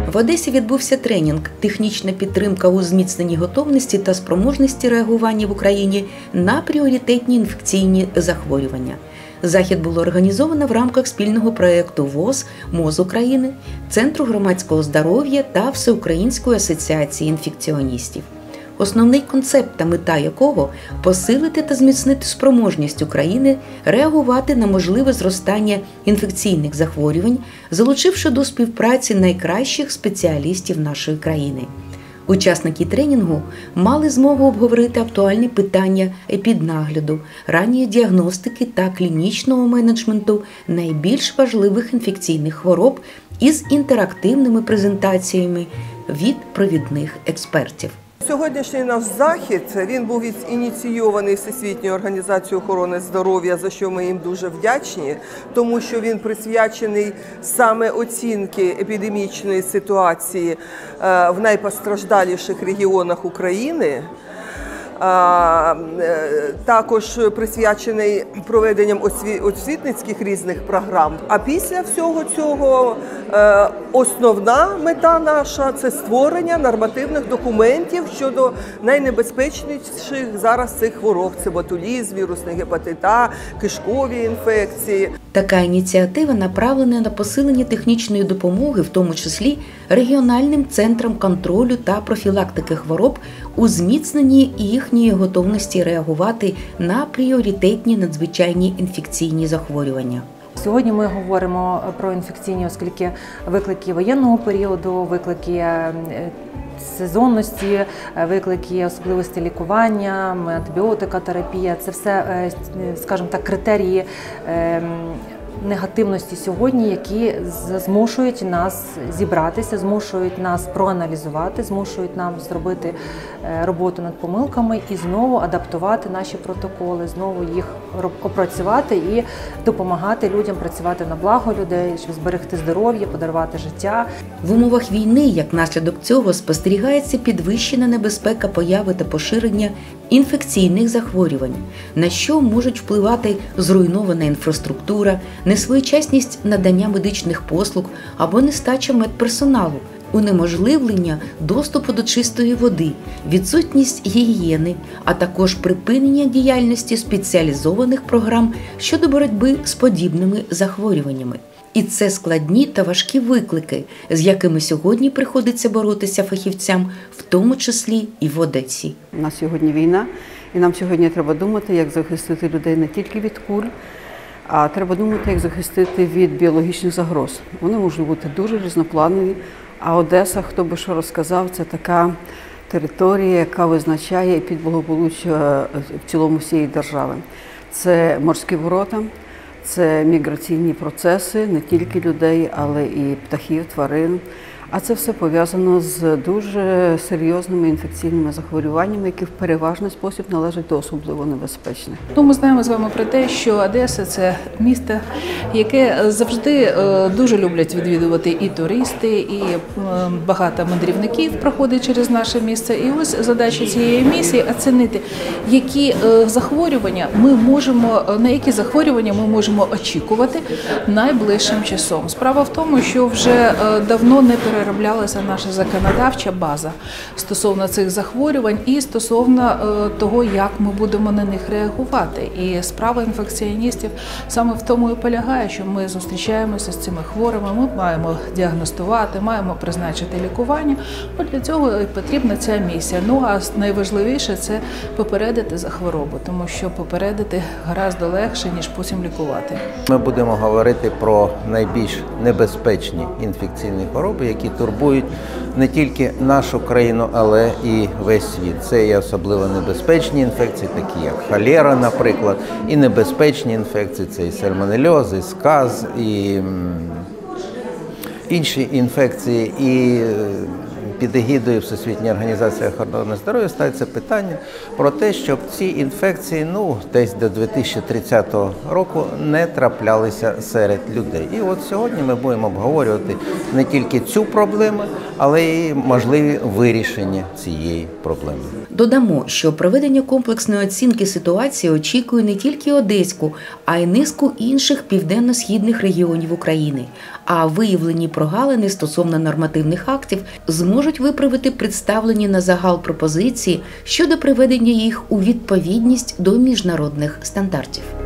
В Одесі відбувся тренінг «Технічна підтримка у зміцненні готовності та спроможності реагування в Україні на пріоритетні інфекційні захворювання». Захід було організовано в рамках спільного проєкту ВОЗ, МОЗ України, Центру громадського здоров'я та Всеукраїнської асоціації інфекціоністів. Основний концепт та мета якого – посилити та зміцнити спроможність України реагувати на можливе зростання інфекційних захворювань, залучивши до співпраці найкращих спеціалістів нашої країни. Учасники тренінгу мали змогу обговорити актуальні питання епіднагляду, ранньої діагностики та клінічного менеджменту найбільш важливих інфекційних хвороб із інтерактивними презентаціями від провідних експертів. Сьогоднішній наш захід, він був ініційований Всесвітньою організацією охорони здоров'я, за що ми їм дуже вдячні, тому що він присвячений саме оцінці епідемічної ситуації в найпостраждаліших регіонах України. Також присвячений проведенням освітницьких різних програм. А після всього цього основна мета наша – це створення нормативних документів щодо найнебезпечніших зараз цих хвороб – це ботулізм, вірусний гепатит А, кишкові інфекції. Така ініціатива направлена на посилення технічної допомоги, в тому числі регіональним центрам контролю та профілактики хвороб у зміцненні їхньої готовності реагувати на пріоритетні надзвичайні інфекційні захворювання. Сьогодні ми говоримо про інфекційні, оскільки виклики воєнного періоду, виклики сезонності, виклики особливості лікування, антибіотикотерапія – це все, скажімо так, критерії негативності сьогодні, які змушують нас зібратися, змушують нас проаналізувати, змушують нам зробити роботу над помилками і знову адаптувати наші протоколи, знову їх опрацювати і допомагати людям працювати на благо людей, щоб зберегти здоров'я, подарувати життя. В умовах війни, як наслідок цього, спостерігається підвищена небезпека появи та поширення інфекційних захворювань, на що можуть впливати зруйнована інфраструктура, несвоєчасність надання медичних послуг або нестача медперсоналу, унеможливлення доступу до чистої води, відсутність гігієни, а також припинення діяльності спеціалізованих програм щодо боротьби з подібними захворюваннями. І це складні та важкі виклики, з якими сьогодні приходиться боротися фахівцям, в тому числі і в Одесі. У нас сьогодні війна, і нам сьогодні треба думати, як захистити людей не тільки від куль, а треба думати, як захистити від біологічних загроз. Вони можуть бути дуже різнопланові, а Одеса, хто би що розказав, це така територія, яка визначає підблагополуччя в цілому всієї держави. Це морські ворота, це міграційні процеси, не тільки людей, але і птахів, тварин. А це все пов'язано з дуже серйозними інфекційними захворюваннями, які в переважний спосіб належать до особливо небезпечних. Ми знаємо з вами про те, що Одеса – це місто, яке завжди дуже люблять відвідувати і туристи, і багато мандрівників проходить через наше місце. І ось задача цієї місії – оцінити, які захворювання на які захворювання ми можемо очікувати найближчим часом. Справа в тому, що вже давно не перероблялася наша законодавча база стосовно цих захворювань і стосовно того, як ми будемо на них реагувати. І справа інфекціоністів саме в тому і полягає, що ми зустрічаємося з цими хворими, ми маємо діагностувати, маємо призначити лікування. Для цього і потрібна ця місія. А найважливіше – це попередити за хворобу, тому що попередити гораздо легше, ніж потім лікувати. Ми будемо говорити про найбільш небезпечні інфекційні хвороби, які турбують не тільки нашу країну, але і весь світ. Це і особливо небезпечні інфекції, такі як холера, наприклад, і небезпечні інфекції – це і сальмонельоз, і сказ, і інші інфекції, і під егідою Всесвітньої організації охорони здоров'я ставиться питання про те, щоб ці інфекції, десь до 2030 року не траплялися серед людей. І от сьогодні ми будемо обговорювати не тільки цю проблему, але й можливі вирішення цієї проблеми. Додамо, що проведення комплексної оцінки ситуації очікує не тільки Одеську, а й низку інших південно-східних регіонів України. А виявлені прогалини стосовно нормативних актів зможуть виправити представлені на загал пропозиції щодо приведення їх у відповідність до міжнародних стандартів.